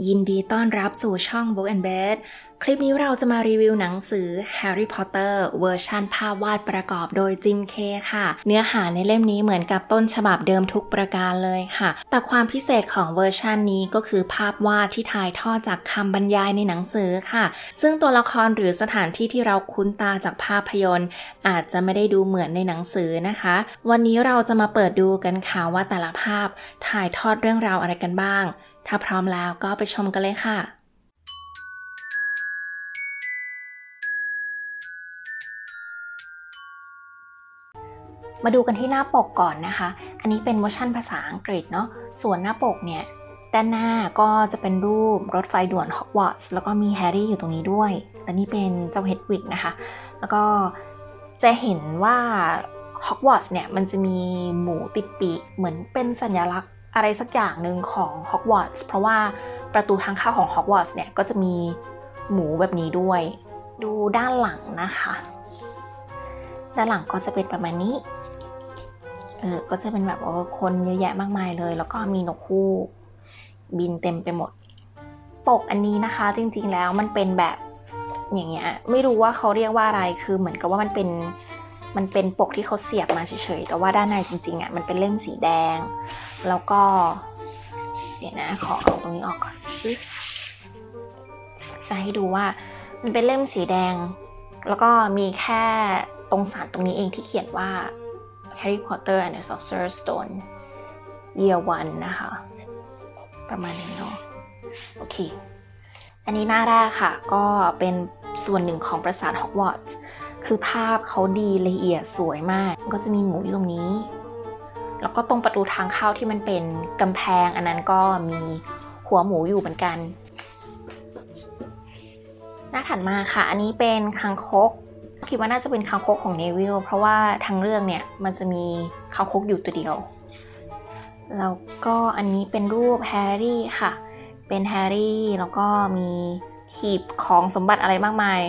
ยินดีต้อนรับสู่ช่อง Book and Bed คลิปนี้เราจะมารีวิวหนังสือ Harry Potter เวอร์ชันภาพวาดประกอบโดยจิมเคค่ะเนื้อหาในเล่มนี้เหมือนกับต้นฉบับเดิมทุกประการเลยค่ะแต่ความพิเศษของเวอร์ชันนี้ก็คือภาพวาดที่ถ่ายทอดจากคำบรรยายในหนังสือค่ะซึ่งตัวละครหรือสถานที่ที่เราคุ้นตาจากภาพยนตร์อาจจะไม่ได้ดูเหมือนในหนังสือนะคะวันนี้เราจะมาเปิดดูกันค่ะว่าแต่ละภาพถ่ายทอดเรื่องราวอะไรกันบ้างถ้าพร้อมแล้วก็ไปชมกันเลยค่ะมาดูกันที่หน้าปกก่อนนะคะอันนี้เป็นเวอร์ชันภาษาอังกฤษเนาะส่วนหน้าปกเนี่ยด้านหน้าก็จะเป็นรูปรถไฟด่วนฮอกวอตส์แล้วก็มีแฮร์รี่อยู่ตรงนี้ด้วยแต่นี่เป็นเจ้าเฮดวิกนะคะแล้วก็จะเห็นว่าฮอกวอตส์เนี่ยมันจะมีหมูติดปีกเหมือนเป็นสัญลักษณ์อะไรสักอย่างหนึ่งของฮอกวอตส์เพราะว่าประตูทางเข้าของฮอกวอตส์เนี่ยก็จะมีหมูแบบนี้ด้วยดูด้านหลังนะคะด้านหลังก็จะเป็นประมาณนี้ก็จะเป็นแบบคนเยอะแยะมากมายเลยแล้วก็มีนกฮูกบินเต็มไปหมดปกอันนี้นะคะจริงๆแล้วมันเป็นแบบอย่างเงี้ยไม่รู้ว่าเขาเรียกว่าอะไรคือเหมือนกับว่ามันเป็นปกที่เขาเสียบมาเฉยๆแต่ว่าด้านในจริงๆมันเป็นเล่มสีแดงแล้วก็เดี๋ยวนะขอเอาตรงนี้ออกก่อนจะให้ดูว่ามันเป็นเล่มสีแดงแล้วก็มีแค่ตรงสารตรงนี้เองที่เขียนว่าHarry Potter and the Sorcerer's Stone Year 1 นะคะประมาณนี้เนาะโอเคอันนี้หน้าแรกค่ะก็เป็นส่วนหนึ่งของปราสาทฮอกวอตส์คือภาพเขาดีละเอียดสวยมากก็จะมีหมูอยู่ตรงนี้แล้วก็ตรงประตูทางเข้าที่มันเป็นกำแพงอันนั้นก็มีหัวหมูอยู่เหมือนกันหน้าถัดมาค่ะอันนี้เป็นคางคกคิดว่าน่าจะเป็นคางคกของเนวิลเพราะว่าทั้งเรื่องเนี่ยมันจะมีคางคกอยู่ตัวเดียวแล้วก็อันนี้เป็นรูปแฮร์รี่ค่ะเป็นแฮร์รี่แล้วก็มีหีบของสมบัติอะไรมากมาย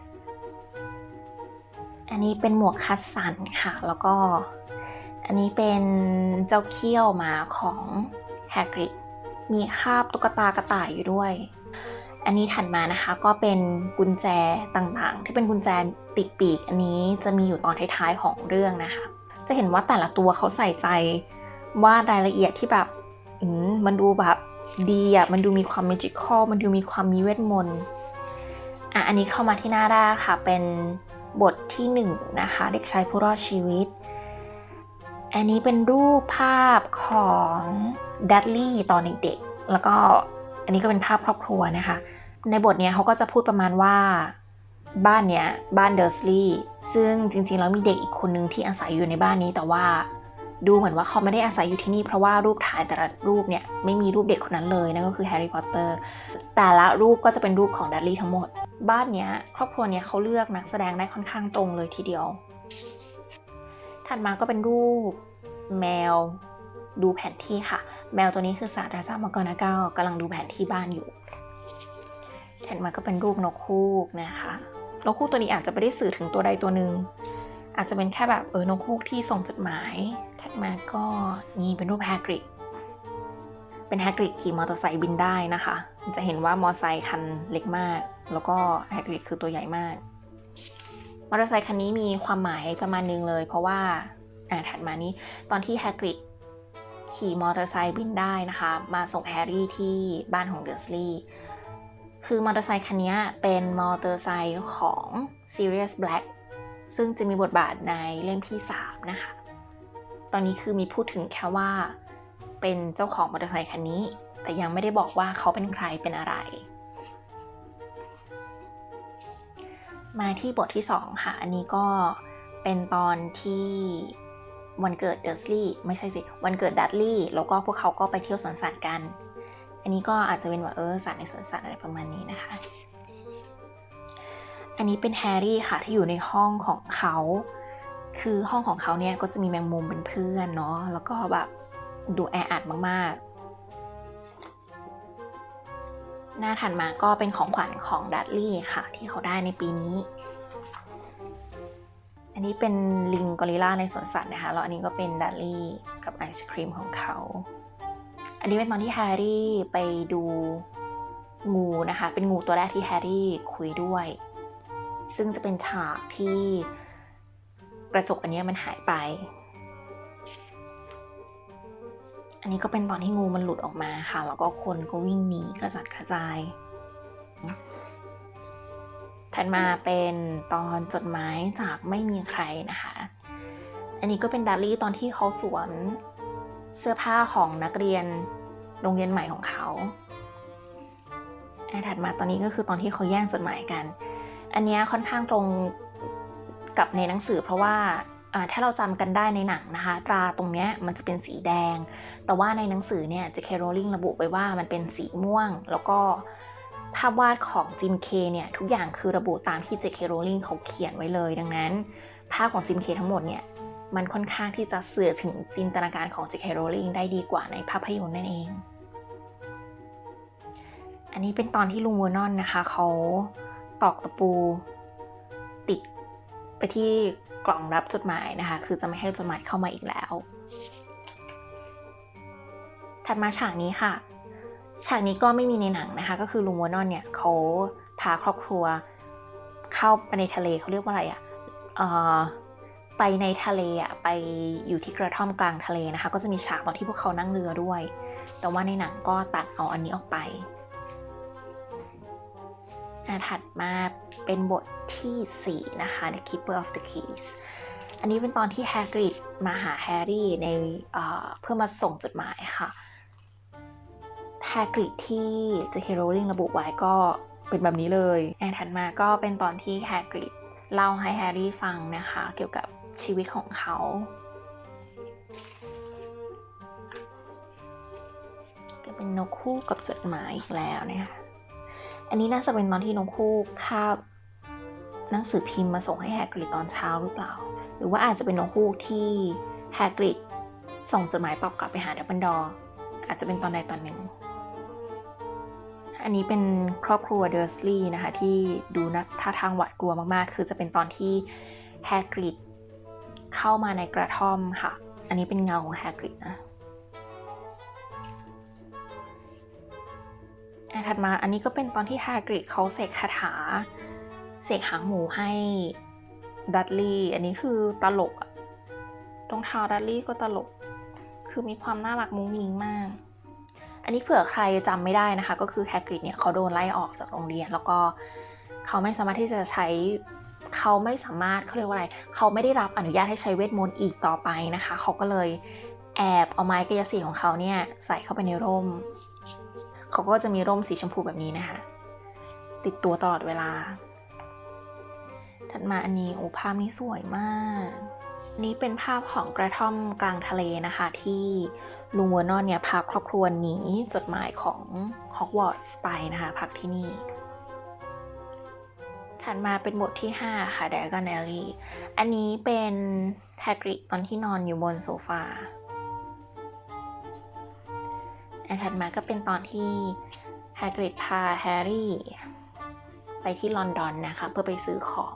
อันนี้เป็นหมวกคัสสันค่ะแล้วก็อันนี้เป็นเจ้าเขี้ยวหมาของแฮกริดมีคาบตุ๊กตากระต่ายอยู่ด้วยอันนี้ถัดมานะคะก็เป็นกุญแจต่างๆที่เป็นกุญแจติดปีกอันนี้จะมีอยู่ตอนท้ายๆของเรื่องนะคะจะเห็นว่าแต่ละตัวเขาใส่ใจวาดรายละเอียดที่แบบมันดูแบบดีอ่ะมันดูมีความเมจิคอลมันดูมีความมีเวทมนต์อันนี้เข้ามาที่หน้าแรกค่ะเป็นบทที่1นะคะเด็กชายผู้รอดชีวิตอันนี้เป็นรูปภาพของดัดลี่ตอนเด็กๆแล้วก็อันนี้ก็เป็นภาพครอบครัวนะคะในบทนี้เขาก็จะพูดประมาณว่าบ้านเนี้ยบ้านเดอร์สลีย์ซึ่งจริงๆแล้วมีเด็กอีกคนนึงที่อาศัยอยู่ในบ้านนี้แต่ว่าดูเหมือนว่าเขาไม่ได้อาศัยอยู่ที่นี่เพราะว่ารูปถ่ายแต่ละรูปเนี่ยไม่มีรูปเด็กคนนั้นเลยนั่นก็คือแฮร์รี่พอตเตอร์แต่ละรูปก็จะเป็นรูปของดัดลี่ทั้งหมดบ้านเนี้ยครอบครัวเนี้ยเขาเลือกนักแสดงได้ค่อนข้างตรงเลยทีเดียวถัดมาก็เป็นรูปแมวดูแผนที่ค่ะแมวตัวนี้คือศาสตราจารย์มังกรเก้ากำลังดูแผนที่บ้านอยู่ถัดมาก็เป็นรูปนกฮูกนะคะนกฮูกตัวนี้อาจจะไม่ได้สื่อถึงตัวใดตัวหนึ่งอาจจะเป็นแค่แบบนกฮูกที่ส่งจดหมายถัดมาก็นี่เป็นรูปแฮกริดเป็นแฮกริดขี่มอเตอร์ไซค์บินได้นะคะจะเห็นว่ามอเตอร์ไซค์คันเล็กมากแล้วก็แฮกริดคือตัวใหญ่มากมอเตอร์ไซค์คันนี้มีความหมายประมาณนึงเลยเพราะว่าถัดมานี้ตอนที่แฮกริดขี่มอเตอร์ไซค์บินได้นะคะมาส่งแฮร์รี่ที่บ้านของเดอร์สลีย์คือมอเตอร์ไซค์คันนี้เป็นมอเตอร์ไซค์ของซีเรียสแบล็กซึ่งจะมีบทบาทในเล่มที่3นะคะตอนนี้คือมีพูดถึงแค่ว่าเป็นเจ้าของมอเตอร์ไซค์คันนี้แต่ยังไม่ได้บอกว่าเขาเป็นใครเป็นอะไรมาที่บทที่2ค่ะอันนี้ก็เป็นตอนที่วันเกิดเดอร์สลีย์ไม่ใช่สิวันเกิดดัดลี่แล้วก็พวกเขาก็ไปเที่ยวสวนสัตว์กันอันนี้ก็อาจจะเป็นว่าสัตว์ในสวนสัตว์อะไรประมาณนี้นะคะอันนี้เป็นแฮร์รี่ค่ะที่อยู่ในห้องของเขาคือห้องของเขาเนี่ยก็จะมีแมงมุมเป็นเพื่อนเนาะแล้วก็แบบดูแออัดมากๆหน้าถัดมาก็เป็นของขวัญของดัดลี่ค่ะที่เขาได้ในปีนี้อันนี้เป็นลิงกอริลลาในสวนสัตว์นะคะแล้วอันนี้ก็เป็นดัดลี่กับไอศครีมของเขาอันนี้เป็นตอนที่แฮร์รี่ไปดูงูนะคะเป็นงูตัวแรกที่แฮร์รี่คุยด้วยซึ่งจะเป็นฉากที่กระจกอันนี้มันหายไปอันนี้ก็เป็นตอนที่งูมันหลุดออกมาค่ะแล้วก็คนก็วิ่งหนีกระจัดกระจายถัดมาเป็นตอนจดหมายจากไม่มีใครนะคะอันนี้ก็เป็นดัลลี่ตอนที่เขาสวมเสื้อผ้าของนักเรียนโรงเรียนใหม่ของเขาถัดมาตอนนี้ก็คือตอนที่เขาแย่งจดหมายกันอันนี้ค่อนข้างตรงกับในหนังสือเพราะว่าถ้าเราจำกันได้ในหนังนะคะตราตรงนี้มันจะเป็นสีแดงแต่ว่าในหนังสือเนี่ย J.K. Rowling ระบุไว้ว่ามันเป็นสีม่วงแล้วก็ภาพวาดของจิมเคเนี่ยทุกอย่างคือระบุตามที่ J.K. Rowling เขาเขียนไว้เลยดังนั้นภาพของจิมเคทั้งหมดเนี่ยมันค่อนข้างที่จะสื่อถึงจินตนาการของ J.K. Rowling ได้ดีกว่าในภาพยนตร์นั่นเองอันนี้เป็นตอนที่ลุงเวอร์นอนนะคะเขาตอกตะปูติดไปที่กล่องรับจดหมายนะคะคือจะไม่ให้จดหมายเข้ามาอีกแล้วถัดมาฉากนี้ค่ะฉากนี้ก็ไม่มีในหนังนะคะก็คือลุงเวอร์นอนเนี่ยเขาพาครอบครัวเข้าไปในทะเลเขาเรียกว่าอะไรไปในทะเลไปอยู่ที่กระท่อมกลางทะเลนะคะก็จะมีฉากตอนที่พวกเขานั่งเรือด้วยแต่ว่าในหนังก็ตัดเอาอันนี้ออกไปถัดมาเป็นบทที่4นะคะ The Keeper of the Keys อันนี้เป็นตอนที่แฮกริดมาหาแฮร์รี่ในเพื่อมาส่งจดหมายค่ะแฮกริดที่ J.K. Rowling ระบุไว้ก็เป็นแบบนี้เลยถัดมาก็เป็นตอนที่แฮกริดเล่าให้แฮร์รี่ฟังนะคะเกี่ยวกับชีวิตของเขาก็เป็นนกคู่กับจดหมายอีกแล้วนะคะอันนี้น่าจะเป็นตอนที่นกคู่คาบหนังสือพิมพ์มาส่งให้แฮกริดตอนเช้าหรือเปล่าหรือว่าอาจจะเป็นนกคู่ที่แฮกริดส่งจดหมายตอบกลับไปหาดัมเบิลดอร์อาจจะเป็นตอนใดตอนหนึ่งอันนี้เป็นครอบครัวเดอร์สลีย์นะคะที่ดูท่าทางหวาดกลัวมากๆคือจะเป็นตอนที่แฮกริดเข้ามาในกระท่อมค่ะอันนี้เป็นเงาของแฮกริดนะถัดมาอันนี้ก็เป็นตอนที่แฮกริดเขาเสกคาถาเสกหางหมูให้ดัดลี่อันนี้คือตลกรองเท้าดัดลี่ก็ตลกคือมีความน่ารักมุ้งมิ้งมากอันนี้เผื่อใครจำไม่ได้นะคะก็คือแฮกริดเนี่ยเขาโดนไล่ออกจากโรงเรียนแล้วก็เขาไม่สามารถที่จะใช้เขาเรียกว่าอะไรเขาไม่ได้รับอนุญาตให้ใช้เวทมนต์อีกต่อไปนะคะเขาก็เลยแอบเอาไม้กายสิทธิ์ของเขาเนี่ยใส่เข้าไปในร่มเขาก็จะมีร่มสีชมพูแบบนี้นะคะติดตัวตลอดเวลาถัดมาอันนี้ภาพนี้สวยมากนี่เป็นภาพของกระท่อมกลางทะเลนะคะที่ลุงเวอร์นอนเนี่ยพาครอบครัวหนีจดหมายของฮอกวอตส์ไปนะคะพักที่นี่ถัดมาเป็นบทที่5ค่ะ Diagon Alley อันนี้เป็นแฮกริดตอนที่นอนอยู่บนโซฟาถัดมาก็เป็นตอนที่แฮกริดพาแฮร์รี่ไปที่ลอนดอนนะคะเพื่อไปซื้อของ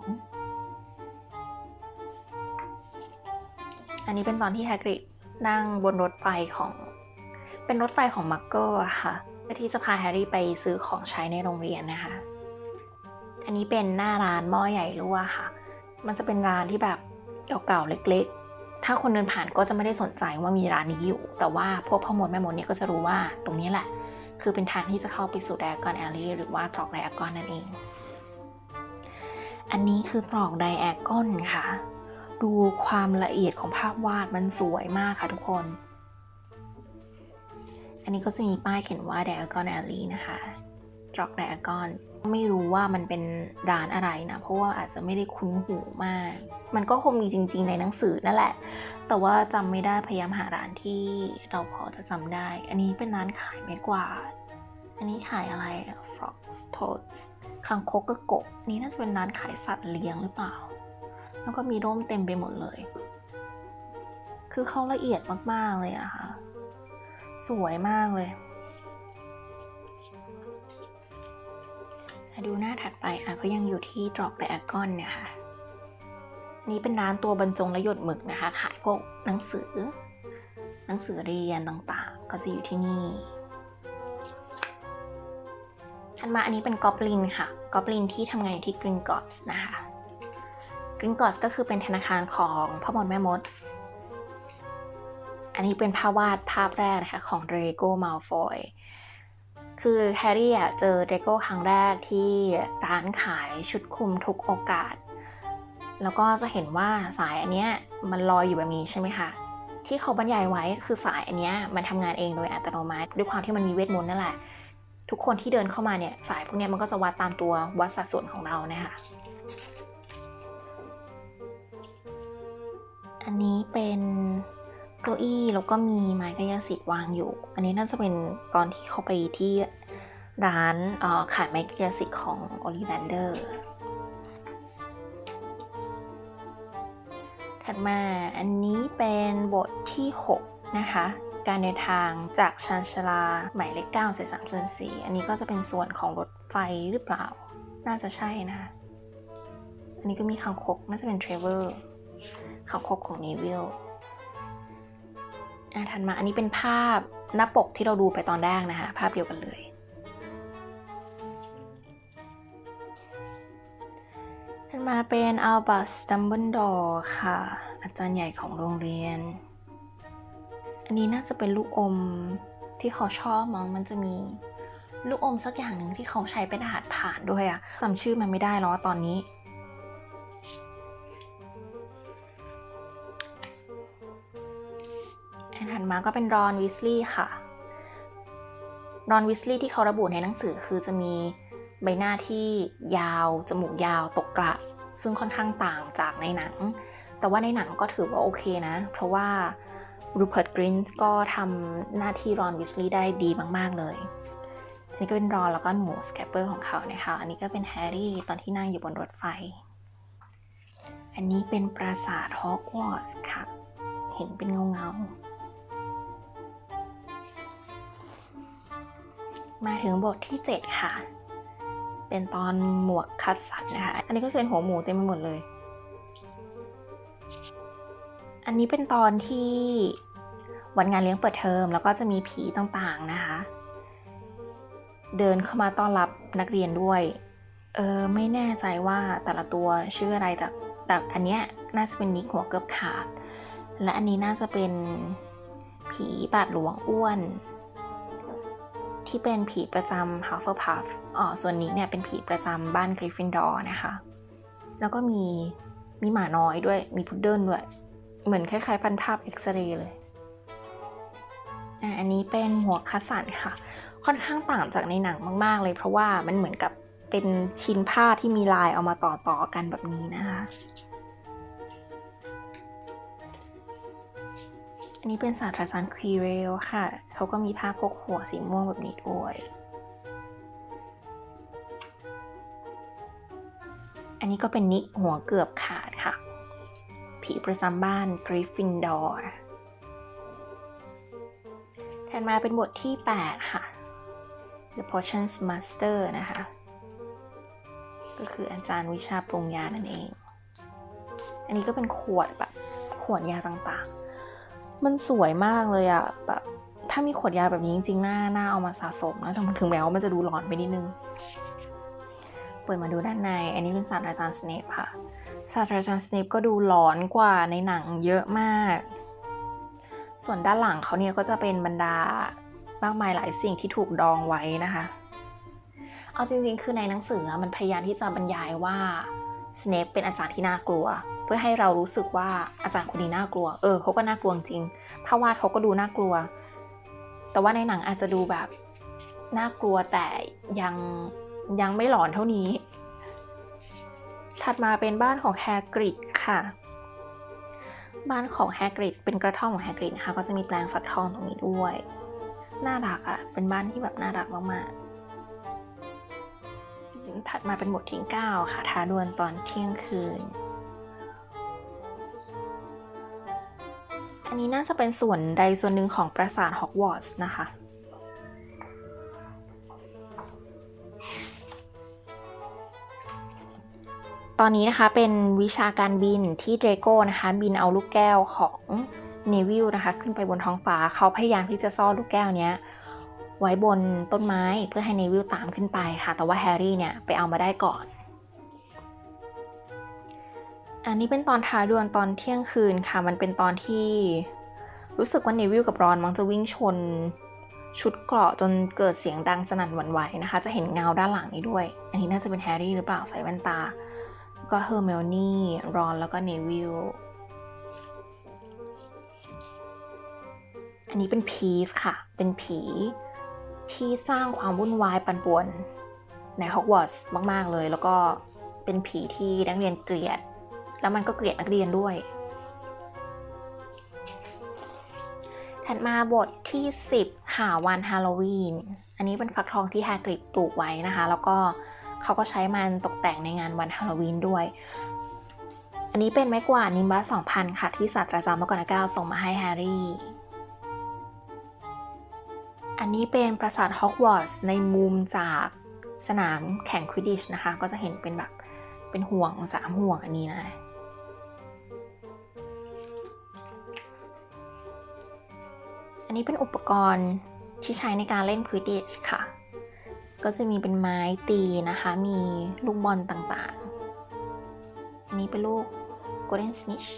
อันนี้เป็นตอนที่แฮกริดนั่งบนรถไฟเป็นรถไฟของมักเกิลค่ะเพื่อที่จะพาแฮร์รี่ไปซื้อของใช้ในโรงเรียนนะคะอันนี้เป็นหน้าร้านหม้อใหญ่รั่วค่ะมันจะเป็นร้านที่แบบเก่าๆเล็กๆถ้าคนเดินผ่านก็จะไม่ได้สนใจว่ามีร้านนี้อยู่แต่ว่าพวกพ่อมดแม่มดเนี่ยก็จะรู้ว่าตรงนี้แหละคือเป็นทางที่จะเข้าไปสู่ Diagon Alley หรือว่าตรอก Diagon นั่นเองอันนี้คือตรอก Diagon ค่ะดูความละเอียดของภาพวาดมันสวยมากค่ะทุกคนอันนี้ก็จะมีป้ายเขียนว่า Diagon Alley นะคะตรอก Diagon ไม่รู้ว่ามันเป็นร้านอะไรนะเพราะว่าอาจจะไม่ได้คุ้นหูมากมันก็คงมีจริงๆในหนังสือนั่นแหละแต่ว่าจำไม่ได้พยายามหาร้านที่เราพอจะจำได้อันนี้เป็นร้านขายไม้กวาดอันนี้ขายอะไร Frogs Toads คางคกกระกบนี่น่าจะเป็นร้านขายสัตว์เลี้ยงหรือเปล่าแล้วก็มีร่มเต็มไปหมดเลยคือเขาละเอียดมากๆเลยอะค่ะสวยมากเลยดูหน้าถัดไปก็ยังอยู่ที่ตรอก Diagon เนี่ยค่ะนี่เป็นร้านตัวบรรจงและหยดหมึกนะคะขายพวกหนังสือเรียนต่างๆก็จะอยู่ที่นี่ถัถัดมาอันนี้เป็นกอบลินค่ะกอบลินที่ทำงานอยู่ที่ Gringotts นะคะ Gringotts ก็คือเป็นธนาคารของพ่อมดแม่มดอันนี้เป็นภาพวาดภาพแรกนะคะของ Draco Malfoy คือแฮร์รี่เจอ Draco ครั้งแรกที่ร้านขายชุดคลุมทุกโอกาสแล้วก็จะเห็นว่าสายอันเนี้ยมันลอยอยู่แบบนี้ใช่ไหมคะที่เขาบรรยายไว้คือสายอันเนี้ยมันทำงานเองโดยอัตโนมัติด้วยความที่มันมีเวทมนต์นั่นแหละทุกคนที่เดินเข้ามาเนี่ยสายพวกนี้มันก็จะวัดตามตัววัดสัดส่วนของเรานะคะอันนี้เป็นเก้าอี้แล้วก็มีไม้กายสิทธิ์วางอยู่อันนี้น่าจะเป็นตอนที่เขาไปที่ร้านขายไม้กายสิทธิ์ของโอลิแวนเดอร์ถัดมาอันนี้เป็นบทที่6นะคะการเดินทางจากชานชาลาหมายเลข9 เศษ 3 ส่วน 4อันนี้ก็จะเป็นส่วนของรถไฟหรือเปล่าน่าจะใช่นะคะอันนี้ก็มีคางคกน่าจะเป็นเทรเวอร์คางคกของเนวิลถัดมาอันนี้เป็นภาพหน้าปกที่เราดูไปตอนแรกนะคะภาพเดียวกันเลยถัดมาเป็นอัลบัส ดัมเบิลดอร์ค่ะอาจารย์ใหญ่ของโรงเรียนอันนี้น่าจะเป็นลูกอมที่เขาชอบมั้งมันจะมีลูกอมสักอย่างหนึ่งที่เขาใช้เป็นอาหารผ่านด้วยอะจำชื่อมันไม่ได้แล้วตอนนี้ถัดมาก็เป็นรอนวิสลีย์ค่ะรอนวิสลีย์ที่เขาระบุในหนังสือคือจะมีใบหน้าที่ยาวจมูกยาวตกกระซึ่งค่อนข้างต่างจากในหนังแต่ว่าในหนังก็ถือว่าโอเคนะเพราะว่ารูเพิร์ต กรินช์ก็ทำหน้าที่รอนวิสลีย์ได้ดีมากๆเลยอันนี้ก็เป็นรอนแล้วก็หนูสแคปเปอร์ของเขานะคะอันนี้ก็เป็นแฮร์รี่ตอนที่นั่งอยู่บนรถไฟอันนี้เป็นปราสาทฮอกวอตส์ค่ะเห็นเป็นเงามาถึงบทที่7ค่ะเป็นตอนหมวกคัดสันนะคะอันนี้ก็จะเป็นหัวหมูเต็มไปหมดเลยอันนี้เป็นตอนที่วันงานเลี้ยงเปิดเทอมแล้วก็จะมีผีต่างๆนะคะเดินเข้ามาต้อนรับนักเรียนด้วยไม่แน่ใจว่าแต่ละตัวชื่ออะไรแต่อันเนี้ยน่าจะเป็นนิกหัวเกือบขาดและอันนี้น่าจะเป็นผีบาทหลวงอ้วนที่เป็นผีประจำ Hufflepuff ส่วนนี้เนี่ยเป็นผีประจำบ้าน Gryffindor นะคะแล้วก็มีหมาน้อยด้วยมีพุดเดิ้ลด้วยเหมือนคล้ายๆพันภาพเอ็กซเรย์เลยอันนี้เป็นหมวกคัสสันค่ะค่อนข้างต่างจากในหนังมากๆเลยเพราะว่ามันเหมือนกับเป็นชิ้นผ้าที่มีลายเอามาต่อๆกันแบบนี้นะคะอันนี้เป็นศาสตราจารย์ควีเรลค่ะเขาก็มีผ้าพกหัวสีม่วงแบบนี้ด้วยอันนี้ก็เป็นนิกหัวเกือบขาดค่ะผีประจำบ้านกริฟฟินดอร์ถัดมาเป็นบทที่8ค่ะ The Potions Master นะคะก็คืออาจารย์วิชาปรุงยานั่นเองอันนี้ก็เป็นขวดแบบขวดยาต่างๆมันสวยมากเลยอะแบบถ้ามีขวดยาแบบนี้จริงๆน่าเอามาสะสมนะถึงแม้ว่ามันจะดูร้อนไปนิดนึงเปิดมาดูด้านในอันนี้เป็นศาสตราจารย์สเนปค่ะศาสตราจารย์สเนปก็ดูหลอนกว่าในหนังเยอะมากส่วนด้านหลังเขาเนี่ยก็จะเป็นบรรดามากมายหลายสิ่งที่ถูกดองไว้นะคะเอาจริงๆคือในหนังสือมันพยายามที่จะบรรยายว่าสเนปเป็นอาจารย์ที่น่ากลัวเพื่อให้เรารู้สึกว่าอาจารย์คนนี้น่ากลัวเขาก็น่ากลัวจริงภาพวาดเขาก็ดูน่ากลัวแต่ว่าในหนังอาจจะดูแบบน่ากลัวแต่ยังไม่หลอนเท่านี้ถัดมาเป็นบ้านของแฮกริดค่ะบ้านของแฮกริดเป็นกระท่อมของแฮกริดนะคะก็จะมีแปลงฟักทองตรงนี้ด้วยน่ารักอ่ะเป็นบ้านที่แบบน่ารักมากๆถัดมาเป็นบทที่9ค่ะท้าดวลตอนเที่ยงคืนอันนี้น่าจะเป็นส่วนใดส่วนหนึ่งของปราสาทฮอกวอตส์นะคะตอนนี้นะคะเป็นวิชาการบินที่เดรโก้นะคะบินเอาลูกแก้วของเนวิลนะคะขึ้นไปบนท้องฟ้าเขาพยายามที่จะซ่อนลูกแก้วนี้ไว้บนต้นไม้เพื่อให้เนวิลตามขึ้นไปค่ะแต่ว่าแฮร์รี่เนี่ยไปเอามาได้ก่อนอันนี้เป็นตอนท้ายดวลตอนเที่ยงคืนค่ะมันเป็นตอนที่รู้สึกว่าเนวิลกับรอนมักจะวิ่งชนชุดเกราะจนเกิดเสียงดังสนั่นหวั่นไหวนะคะจะเห็นเงาด้านหลังนี้ด้วยอันนี้น่าจะเป็นแฮร์รี่หรือเปล่าใส่แว่นตาก็เฮอร์ไมโอนี่รอนแล้วก็เนวิลอันนี้เป็นพีฟค่ะเป็นผีที่สร้างความวุ่นวายปั่นป่วนในฮอกวอตส์มากๆเลยแล้วก็เป็นผีที่นักเรียนเกลียดแล้วมันก็เกลียดนักเรียนด้วยถัดมาบทที่10ค่ะวันฮาโลวีนอันนี้เป็นฟักทองที่แฮกริดปลูกไว้นะคะแล้วก็เขาก็ใช้มันตกแต่งในงานวันฮาโลวีนด้วยอันนี้เป็นไม้กวาดนิมบัส 2000 ค่ะที่ศาสตราจารย์McGonagallส่งมาให้แฮร์รี่อันนี้เป็นปราสาทฮอกวอตส์ในมุมจากสนามแข่งควิดดิชนะคะก็จะเห็นเป็นแบบเป็นห่วง3ห่วงอันนี้นะอันนี้เป็นอุปกรณ์ที่ใช้ในการเล่นควิดดิชค่ะก็จะมีเป็นไม้ตีนะคะมีลูกบอลต่างๆอันนี้เป็นลูก Golden Snitch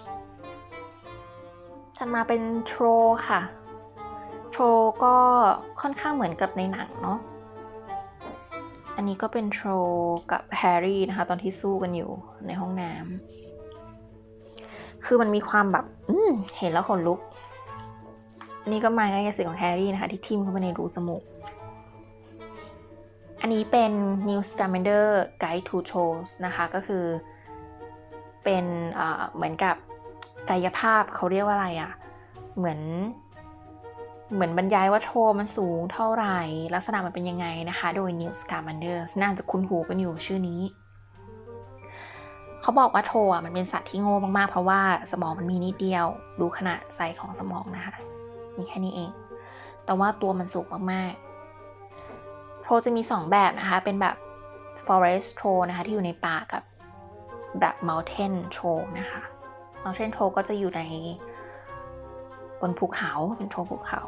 ถัดมาเป็นโทรค่ะโทรก็ค่อนข้างเหมือนกับในหนังเนาะอันนี้ก็เป็นโทรกับแฮร์รี่นะคะตอนที่สู้กันอยู่ในห้องน้ำคือมันมีความแบบเห็นแล้วขนลุกอันนี้ก็ไม้กายสิทธิ์ของแฮร์รี่นะคะที่ทิ่มเข้าไปในรูจมูกอันนี้เป็น Newt Scamander Guide to Trolls นะคะก็คือเป็นเหมือนกับกายภาพเขาเรียกว่าอะไรอ่ะเหมือนบรรยายว่าโทรมันสูงเท่าไหร่ลักษณะมันเป็นยังไงนะคะโดย Newt Scamander น่าจะคุ้นหูกันอยู่ชื่อนี้เขาบอกว่าโทรมันเป็นสัตว์ที่โง่มากๆเพราะว่าสมองมันมีนิดเดียวดูขนาดไซส์ของสมองนะคะมีแค่นี้เองแต่ว่าตัวมันสูงมากๆโทรจะมี2แบบนะคะเป็นแบบ forest troll นะคะที่อยู่ในป่ากับแบบ mountain troll นะคะ mountain troll ก็จะอยู่ในบนภูเขาเป็นโทรภูเขา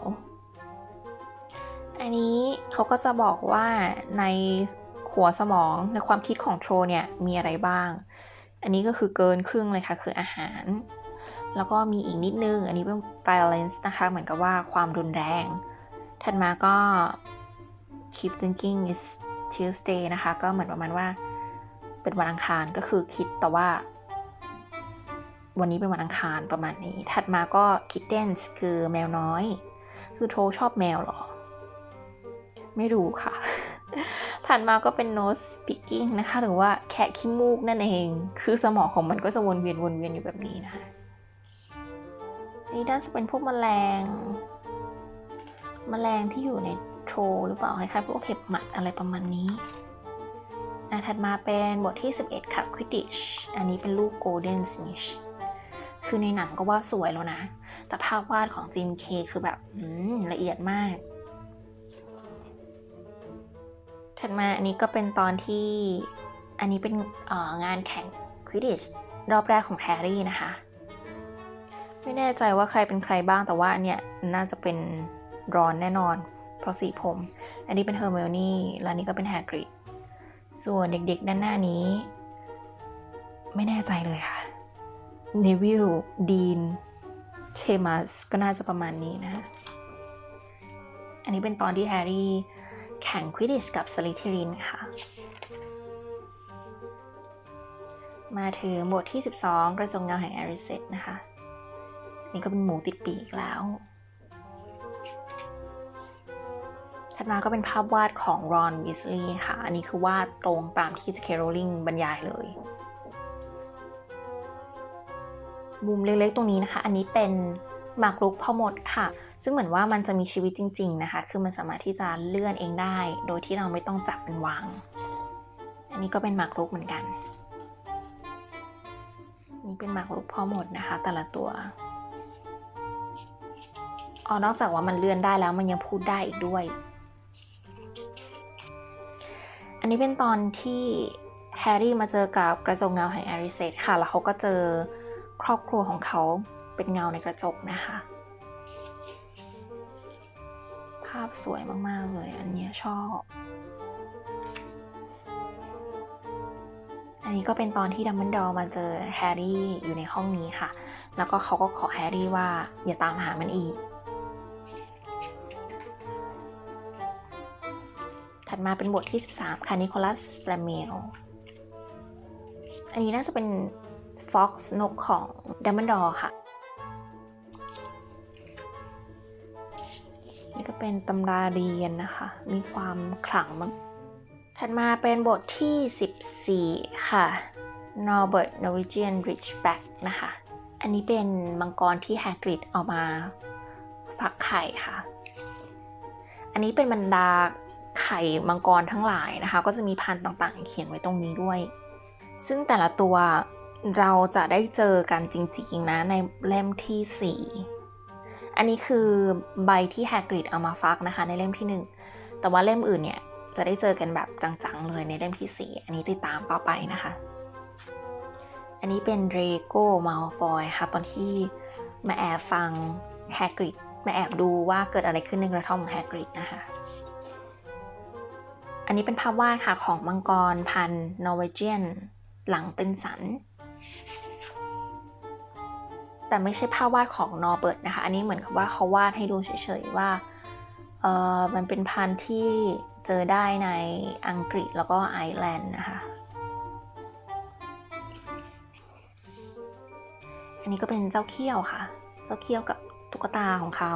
อันนี้เขาก็จะบอกว่าในหัวสมองในความคิดของโทรเนี่ยมีอะไรบ้างอันนี้ก็คือเกินครึ่งเลยค่ะคืออาหารแล้วก็มีอีกนิดนึงอันนี้เป็น violence นะคะเหมือนกับว่าความรุนแรงถัดมาก็ keep thinking is Tuesday นะคะก็เหมือนประมาณว่าเป็นวันอังคารก็คือคิดแต่ว่าวันนี้เป็นวันอังคารประมาณนี้ถัดมาก็ kittens คือแมวน้อยคือโทรชอบแมวหรอไม่รู้ค่ะ ถัดมาก็เป็น nose picking นะคะหรือว่าแคะขี้มูกนั่นเองคือสมองของมันก็จะวนเวียนอยู่แบบนี้นะคะนี่น่าจะเป็นพวกแมลงที่อยู่ในโทรหรือเปล่าคล้ายๆพวกเห็บหมัดอะไรประมาณนี้ถัดมาเป็นบทที่11ค่ะ Quidditch อันนี้เป็นลูก Golden Snitch คือในหนังก็ว่าสวยแล้วนะแต่ภาพวาดของจิมเคคือแบบละเอียดมากถัดมาอันนี้ก็เป็นตอนที่อันนี้เป็นงานแข่ง Quidditch รอบแรกของแฮร์รี่นะคะไม่แน่ใจว่าใครเป็นใครบ้างแต่ว่าอันเนี้ยน่าจะเป็นรอนแน่นอนเพราะสีผมอันนี้เป็นเฮอร์ไมโอนี่และนี่ก็เป็นแฮกริดส่วนเด็กๆด้านหน้านี้ไม่แน่ใจเลยค่ะเนวิลดีนเชมัสก็น่าจะประมาณนี้นะอันนี้เป็นตอนที่แฮร์รี่แข่งควิดดิชกับสลิธีรินค่ะมาถึงบทที่12กระจกเงาแห่งแอริเซตนะคะนี่ก็เป็นหมูติดปีกแล้วถัดมาก็เป็นภาพวาดของรอนวีสลีย์ค่ะอันนี้คือวาดตรงตามที่ J.K. Rowling บรรยายเลยมุมเล็กๆตรงนี้นะคะอันนี้เป็นหมากรุกพ่อมดค่ะซึ่งเหมือนว่ามันจะมีชีวิตจริงๆนะคะคือมันสามารถที่จะเลื่อนเองได้โดยที่เราไม่ต้องจับมันวางอันนี้ก็เป็นหมากรุกเหมือนกันนี่เป็นหมากรุกพ่อมดนะคะแต่ละตัวนอกจากว่ามันเลื่อนได้แล้วมันยังพูดได้อีกด้วยอันนี้เป็นตอนที่แฮร์รี่มาเจอกับกระจกเงาแห่งแอริเซตค่ะแล้วเขาก็เจอครอบครัวของเขาเป็นเงาในกระจกนะคะภาพพสวยมากๆเลยอันนี้ชอบอันนี้ก็เป็นตอนที่ดัมเบิลดอร์มาเจอแฮร์รี่อยู่ในห้องนี้ค่ะแล้วก็เขาก็ขอแฮร์รี่ว่าอย่าตามหามันอีกถัดมาเป็นบทที่13ค่ะนิโคลัสแฟลเมลอันนี้น่าจะเป็นฟ็อกซ์นกของดัมเบิลดอร์ค่ะนี่ก็เป็นตำราเรียนนะคะมีความขลังมากถัดมาเป็นบทที่14ค่ะ Norbert Norwegian Ridgeback นะคะอันนี้เป็นมังกรที่แฮกริดเอามาฟักไข่ค่ะอันนี้เป็นบรรดาไข่มังกรทั้งหลายนะคะก็จะมีพันธุ์ต่างๆเขียนไว้ตรงนี้ด้วยซึ่งแต่ละตัวเราจะได้เจอกันจริงๆนะในเล่มที่4อันนี้คือใบที่แฮกริดเอามาฟักนะคะในเล่มที่1แต่ว่าเล่มอื่นเนี่ยจะได้เจอกันแบบจังๆเลยในเล่มที่4อันนี้ติดตามต่อไปนะคะอันนี้เป็นเดรโก้มัลฟอยค่ะตอนที่มาแอบฟังแฮกริดมาแอบดูว่าเกิดอะไรขึ้นในกระท่อมของแฮกริดนะคะอันนี้เป็นภาพวาดค่ะของมังกรพันธุ์นอร์เวเจียนหลังเป็นสันแต่ไม่ใช่ภาพวาดของนอร์เบิร์ตนะคะอันนี้เหมือนกับว่าเขาวาดให้ดูเฉยๆว่ามันเป็นพันธุ์ที่เจอได้ในอังกฤษแล้วก็ไอร์แลนด์นะคะอันนี้ก็เป็นเจ้าเขี้ยวค่ะเจ้าเขี้ยวกับตุ๊กตาของเขา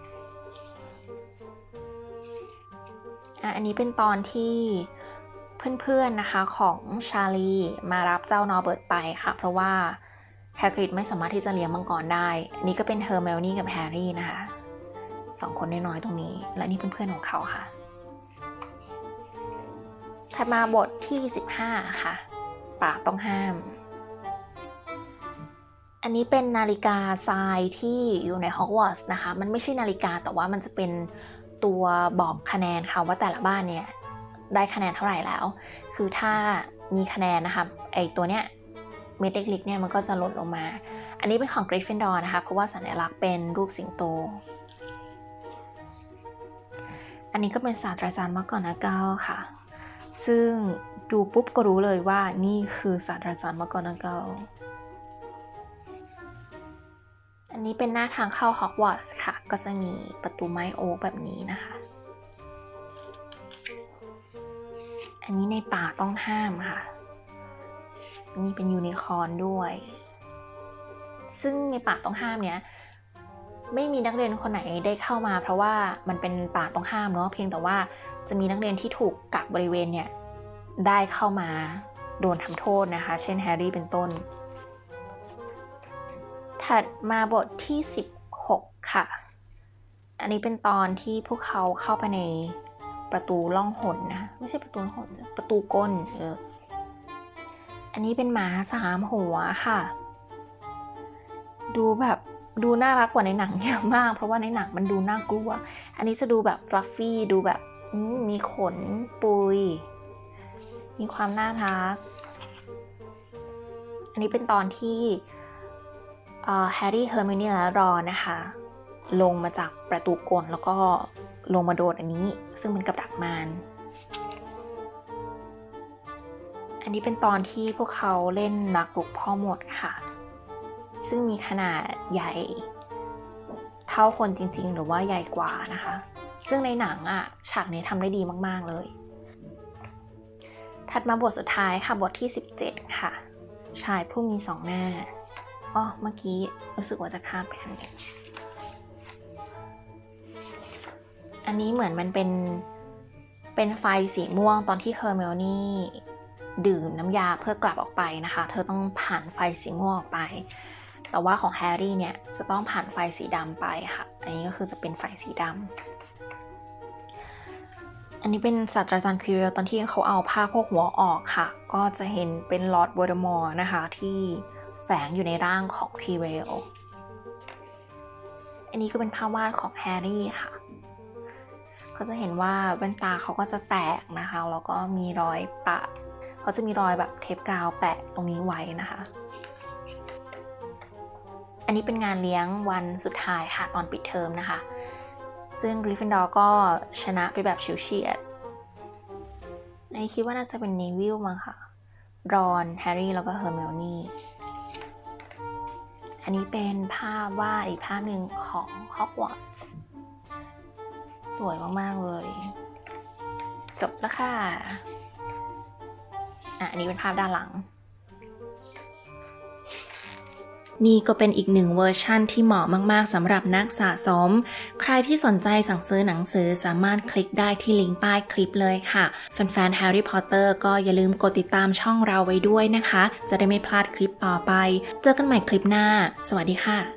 อันนี้เป็นตอนที่เพื่อนๆนะคะของชาลีมารับเจ้านอร์เบิร์ตไปค่ะเพราะว่าแฮกริดไม่สามารถที่จะเลี้ยงมังกรได้อันนี้ก็เป็นเฮอร์ไมโอนี่กับแฮร์รี่นะคะ2คนน้อยๆตรงนี้และนี่เพื่อนๆของเขาค่ะถัดมาบทที่15ค่ะป่าต้องห้ามอันนี้เป็นนาฬิกาทรายที่อยู่ในฮอกวอตส์นะคะมันไม่ใช่นาฬิกาแต่ว่ามันจะเป็นตัวบอกคะแนนค่ะว่าแต่ละบ้านเนี่ยได้คะแนนเท่าไหร่แล้วคือถ้ามีคะแนนนะคะไอตัวเนี้ยเม็ดเล็กๆเนี่ยมันก็จะลดลงมาอันนี้เป็นของกริฟฟินดอร์นะคะเพราะว่าสัญลักษณ์เป็นรูปสิงโตอันนี้ก็เป็นศาสตราจารย์มักกอนาเกลค่ะซึ่งดูปุ๊บก็รู้เลยว่านี่คือศาสตราจารย์มักกอนาเกลอันนี้เป็นหน้าทางเข้าฮอกวอตส์ค่ะก็จะมีประตูไม้โอ๊กแบบนี้นะคะอันนี้ในป่าต้องห้ามค่ะอันนี้เป็นยูนิคอร์นด้วยซึ่งในป่าต้องห้ามเนี้ยไม่มีนักเรียนคนไหนได้เข้ามาเพราะว่ามันเป็นป่าต้องห้ามเนาะเพียงแต่ว่าจะมีนักเรียนที่ถูกกักบริเวณเนี่ยได้เข้ามาโดนทำโทษนะคะเช่นแฮร์รี่เป็นต้นถัดมาบทที่16ค่ะอันนี้เป็นตอนที่พวกเขาเข้าไปในประตูล่องหนนะไม่ใช่ประตูหนประตูก้นอันนี้เป็นหมา3 หัวค่ะดูน่ารักกว่าในหนังเยอะมากเพราะว่าในหนังมันดูน่ากลัวอันนี้จะดูแบบฟลัฟฟี่ดูแบบมีขนปุยมีความน่ารักอันนี้เป็นตอนที่แฮร์รี่เฮอร์ไมโอนี่และรอนนะคะลงมาจากประตูกลแล้วก็ลงมาโดนอันนี้ซึ่งเป็นกับดักมารอันนี้เป็นตอนที่พวกเขาเล่นนักรุกพ่อมดค่ะซึ่งมีขนาดใหญ่เท่าคนจริงๆหรือว่าใหญ่กว่านะคะซึ่งในหนังฉากนี้ทำได้ดีมากๆเลยถัดมาบทสุดท้ายค่ะบทที่17ค่ะชายผู้มี2 หน้าเมื่อกี้รู้สึกว่าจะข้ามไปอันนึงอันนี้เหมือนมันเป็นไฟสีม่วงตอนที่เฮอร์ไมโอนี่ดื่มน้ำยาเพื่อกลับออกไปนะคะเธอต้องผ่านไฟสีม่วงออกไปแต่ว่าของแฮร์รี่เนี่ยจะต้องผ่านไฟสีดำไปค่ะอันนี้ก็คือจะเป็นไฟสีดำอันนี้เป็นศาสตราจารย์ควิเรลตอนที่เขาเอาผ้าโพกหัวออกค่ะก็จะเห็นเป็นลอร์ดวอลเดอมอร์นะคะที่แฝงอยู่ในร่างของควิเรลอันนี้ก็เป็นภาพวาดของแฮร์รี่ค่ะก็จะเห็นว่าแว่นตาเขาก็จะแตกนะคะแล้วก็มีรอยปะเขาจะมีรอยแบบเทปกาวแปะตรงนี้ไว้นะคะอันนี้เป็นงานเลี้ยงวันสุดท้ายค่ะตอนปิดเทอมนะคะซึ่งกริฟฟินดอร์ก็ชนะไปแบบฉิวเฉียดในคิดว่าน่าจะเป็นเนวิลมั้งค่ะรอนแฮร์รี่แล้วก็เฮอร์ไมโอนี่อันนี้เป็นภาพวาดอีกภาพหนึ่งของฮอกวอตส์สวยมากๆเลยจบแล้วค่ะอันนี้เป็นภาพด้านหลังนี่ก็เป็นอีกหนึ่งเวอร์ชั่นที่เหมาะมากๆสำหรับนักสะสมใครที่สนใจสั่งซื้อหนังสือสามารถคลิกได้ที่ลิงก์ใต้คลิปเลยค่ะแฟนๆแฮร์รี่พอตเตอร์ก็อย่าลืมกดติดตามช่องเราไว้ด้วยนะคะจะได้ไม่พลาดคลิปต่อไปเจอกันใหม่คลิปหน้าสวัสดีค่ะ